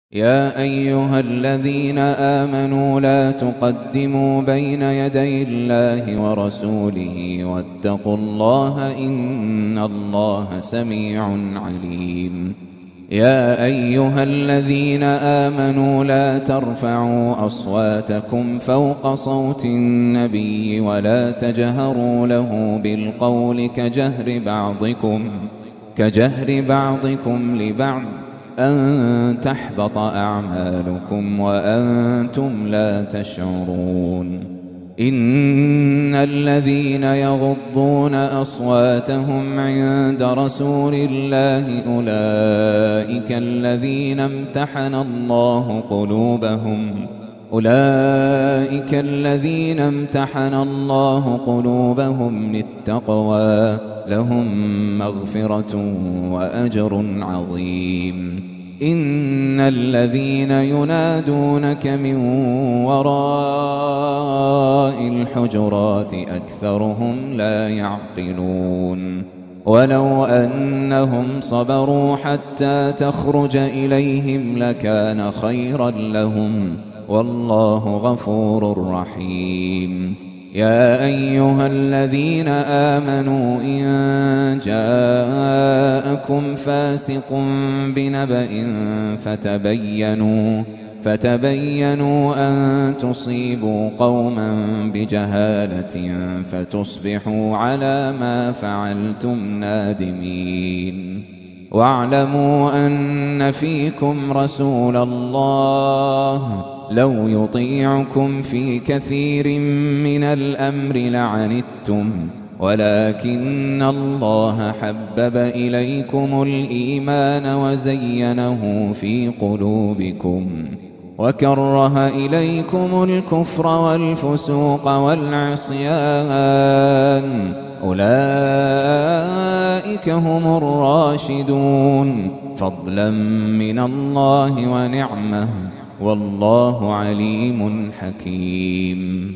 يا أيها الذين آمنوا لا تقدموا بين يدي الله ورسوله واتقوا الله إن الله سميع عليم. يا أيها الذين آمنوا لا ترفعوا أصواتكم فوق صوت النبي ولا تجهروا له بالقول كجهر بعضكم لبعض أن تحبط أعمالكم وأنتم لا تشعرون. إن الذين يغضون أصواتهم عند رسول الله أولئك الذين امتحن الله قلوبهم للتقوى لهم مغفرة وأجر عظيم. إن الذين ينادونك من وراء الحجرات أكثرهم لا يعقلون. ولو أنهم صبروا حتى تخرج إليهم لكان خيرا لهم والله غفور رحيم. يا أيها الذين آمنوا إن جاءكم فاسق بنبأ فتبينوا أن تصيبوا قوما بجهالة فتصبحوا على ما فعلتم نادمين. واعلموا أن فيكم رسول الله لو يطيعكم في كثير من الأمر لعنتم ولكن الله حبب إليكم الإيمان وزينه في قلوبكم وكره إليكم الكفر والفسوق والعصيان أولئك هم الراشدون فضلا من الله ونعمه والله عليم حكيم.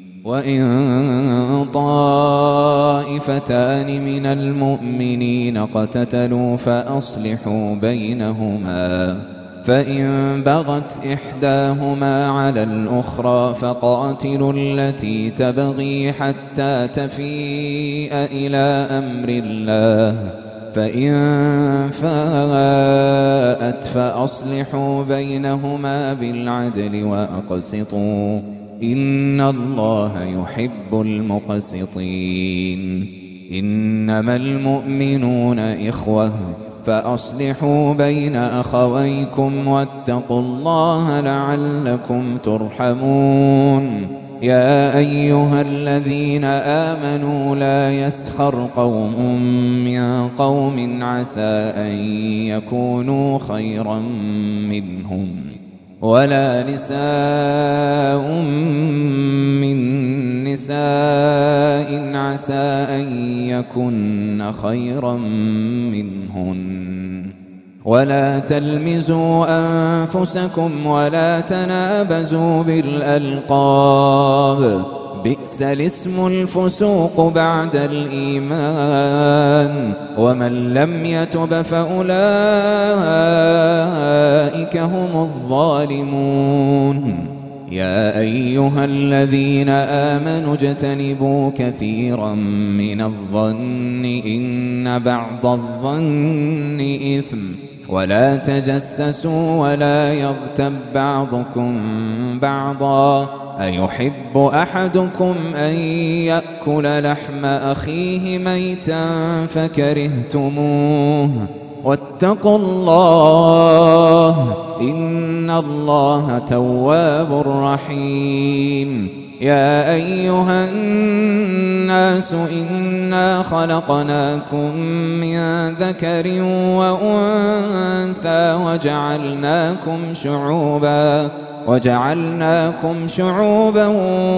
وإن طائفتان من المؤمنين اقتتلوا فأصلحوا بينهما فإن بغت إحداهما على الأخرى فقاتلوا التي تبغي حتى تفيء إلى أمر الله فإن فاءت فأصلحوا بينهما بالعدل وأقسطوا إن الله يحب المقسطين. إنما المؤمنون إخوة فأصلحوا بين أخويكم واتقوا الله لعلكم ترحمون. يا أيها الذين آمنوا لا يسخر قوم من قوم عسى أن يكونوا خيرا منهم ولا نساء من نساء عسى أن يكن خيرا منهن ولا تلمزوا أنفسكم ولا تنابزوا بالألقاب بئس الاسم الفسوق بعد الإيمان ومن لم يتب فأولئك هم الظالمون. يا أيها الذين آمنوا اجتنبوا كثيرا من الظن إن بعض الظن إثم ولا تجسسوا ولا يغتب بعضكم بعضا أيحب أحدكم أن يأكل لحم أخيه ميتا فكرهتموه واتقوا الله إن الله تواب رحيم. يا أيها الناس إنا خلقناكم من ذكر وأنثى وجعلناكم شعوبا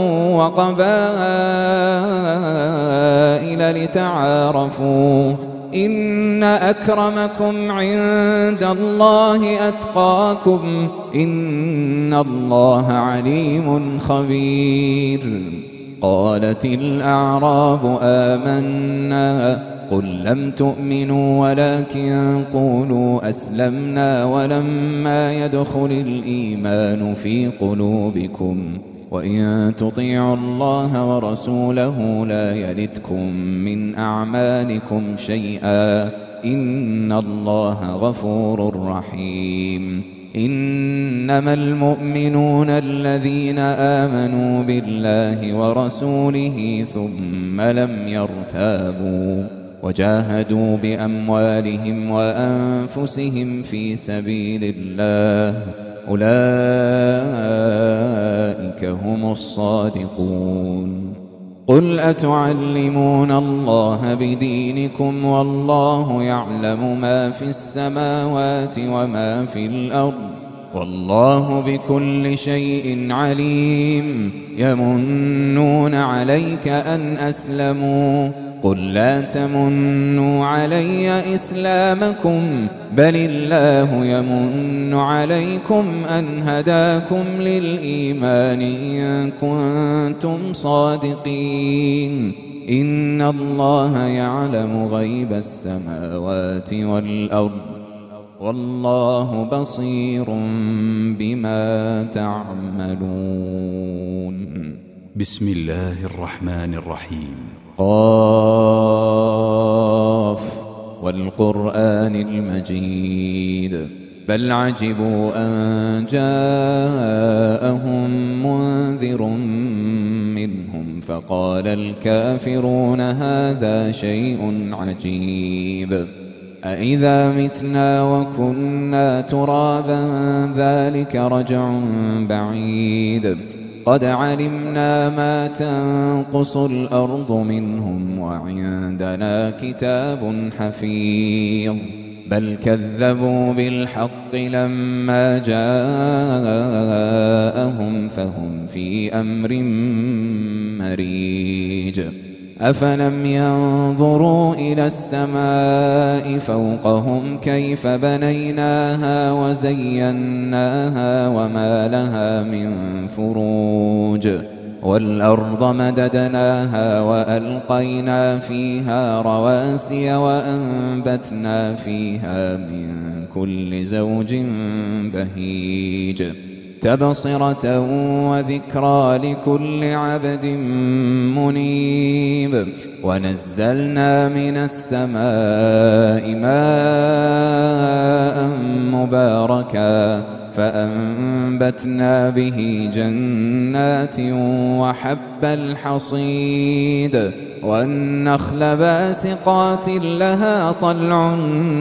وقبائل لتعارفوا إن أكرمكم عند الله أتقاكم إن الله عليم خبير. قالت الأعراب آمنا قل لم تؤمنوا ولكن قولوا أسلمنا ولما يدخل الإيمان في قلوبكم وإن تطيعوا الله ورسوله لا يلتكم من أعمالكم شيئا إن الله غفور رحيم. إنما المؤمنون الذين آمنوا بالله ورسوله ثم لم يرتابوا وجاهدوا بأموالهم وأنفسهم في سبيل الله أولئك هم الصادقون. قل أتعلمون الله بدينكم والله يعلم ما في السماوات وما في الأرض والله بكل شيء عليم. يمنون عليك أن أسلموا قل لا تمنوا علي إسلامكم بل الله يمن عليكم أن هداكم للإيمان إن كنتم صادقين. إن الله يعلم غيب السماوات والأرض والله بصير بما تعملون. بسم الله الرحمن الرحيم. قاف والقرآن المجيد بل عجبوا أن جاءهم منذر منهم فقال الكافرون هذا شيء عجيب أإذا متنا وكنا ترابا ذلك رجع بعيد قد علمنا ما تنقص الأرض منهم وعندنا كتاب حفيظ بل كذبوا بالحق لما جاءهم فهم في أمر مريج. أفلم ينظروا إلى السماء فوقهم كيف بنيناها وزيناها وما لها من فروج والأرض مددناها وألقينا فيها رواسي وأنبتنا فيها من كل زوج بهيج تبصرة وذكرى لكل عبد منيب. ونزلنا من السماء ماء مباركا فأنبتنا به جنات وحب الحصيد والنخل باسقات لها طلع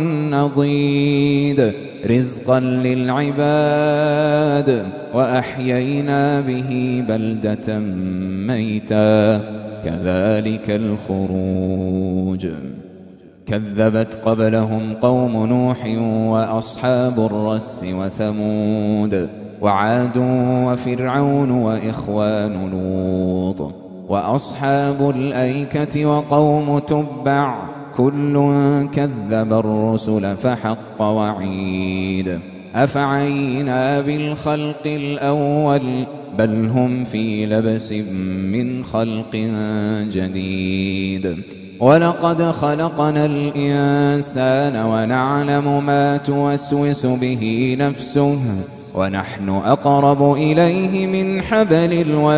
نضيد رزقا للعباد وأحيينا به بلدة ميتا كذلك الخروج. كذبت قبلهم قوم نوح وأصحاب الرس وثمود وعاد وفرعون وإخوان لوط وأصحاب الأيكة وقوم تبع كل كذب الرسل فحق وعيد. أفعينا بالخلق الأول بل هم في لبس من خلق جديد. ولقد خلقنا الإنسان ونعلم ما توسوس به نفسه ونحن أقرب إليه من حبل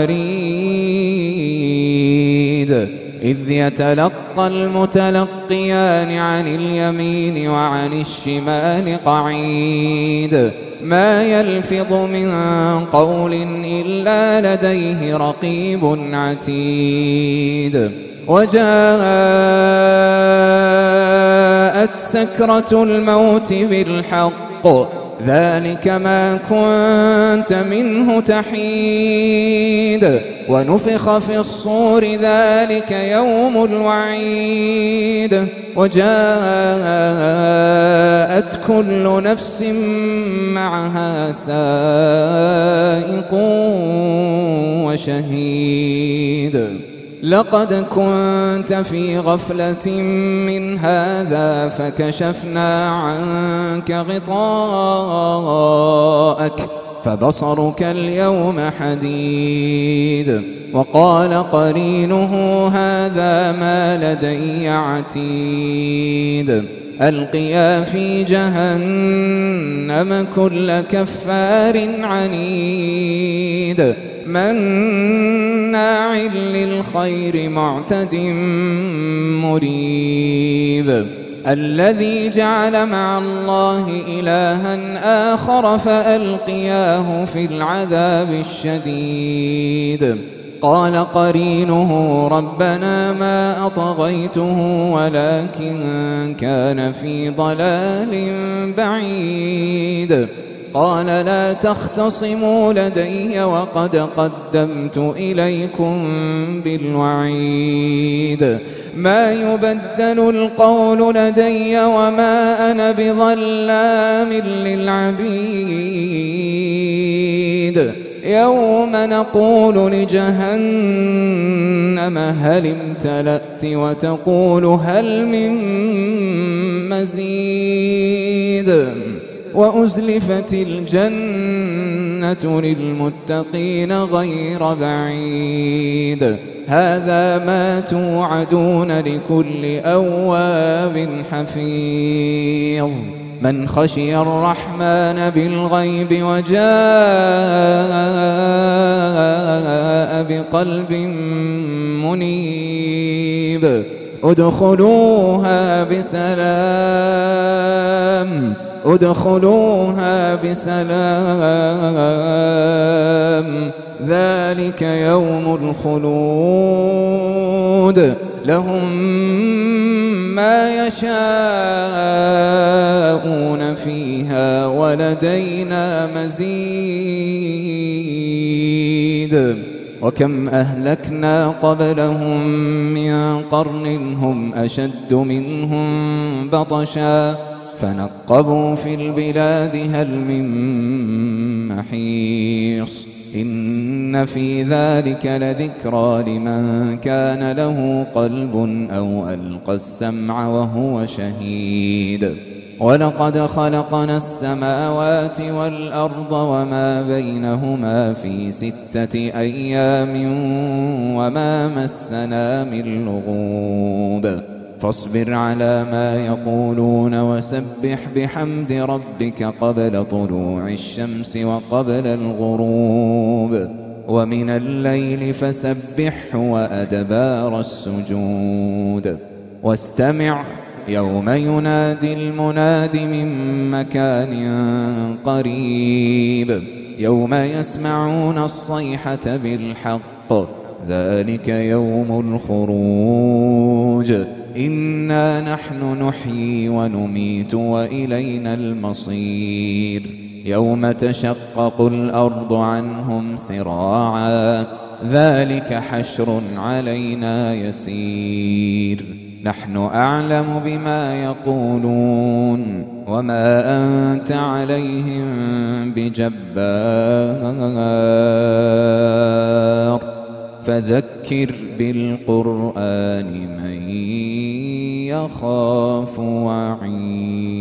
الوريد إذ يتلقى المتلقيان عن اليمين وعن الشمال قعيد ما يلفظ من قول إلا لديه رقيب عتيد. وجاءت سكرة الموت بالحق ذلك ما كنت منه تحيد ونفخ في الصور ذلك يوم الوعيد. وجاءت كل نفس معها سائق وشهيد. لقد كنت في غفلة من هذا فكشفنا عنك غطاءك فبصرك اليوم حديد. وقال قرينه هذا ما لدي عتيد. ألقيا في جهنم كل كفار عنيد مناع للخير معتد مريب. الذي جعل مع الله إلها آخر فألقياه في العذاب الشديد. قال قرينه ربنا ما أطغيته ولكن كان في ضلال بعيد. قال لا تختصموا لدي وقد قدمت إليكم بالوعيد. ما يبدل القول لدي وما أنا بظلام للعبيد. يوم نقول لجهنم هل امتلأت وتقول هل من مزيد. وأزلفت الجنة للمتقين غير بعيد. هذا ما توعدون لكل أواب حفيظ. من خشي الرحمن بالغيب وجاء بقلب منيب. ادخلوها بسلام ادخلوها بسلام ذلك يوم الخلود. لهم ما يشاءون فيها ولدينا مزيد. وكم أهلكنا قبلهم من قرن هم أشد منهم بطشا فنقبوا في البلاد هل من محيص. إن في ذلك لذكرى لمن كان له قلب أو ألقى السمع وهو شهيد. ولقد خلقنا السماوات والأرض وما بينهما في 6 أيام وما مسنا من لغوب. فاصبر على ما يقولون وسبح بحمد ربك قبل طلوع الشمس وقبل الغروب ومن الليل فسبحه وأدبار السجود. واستمع يوم ينادي المناد من مكان قريب. يوم يسمعون الصيحة بالحق ذلك يوم الخروج. إنا نحن نحيي ونميت وإلينا المصير. يوم تشقق الأرض عنهم سراعا ذلك حشر علينا يسير. نحن أعلم بما يقولون وما أنت عليهم بجبار. فذكر بالقرآن من يخاف وعيد.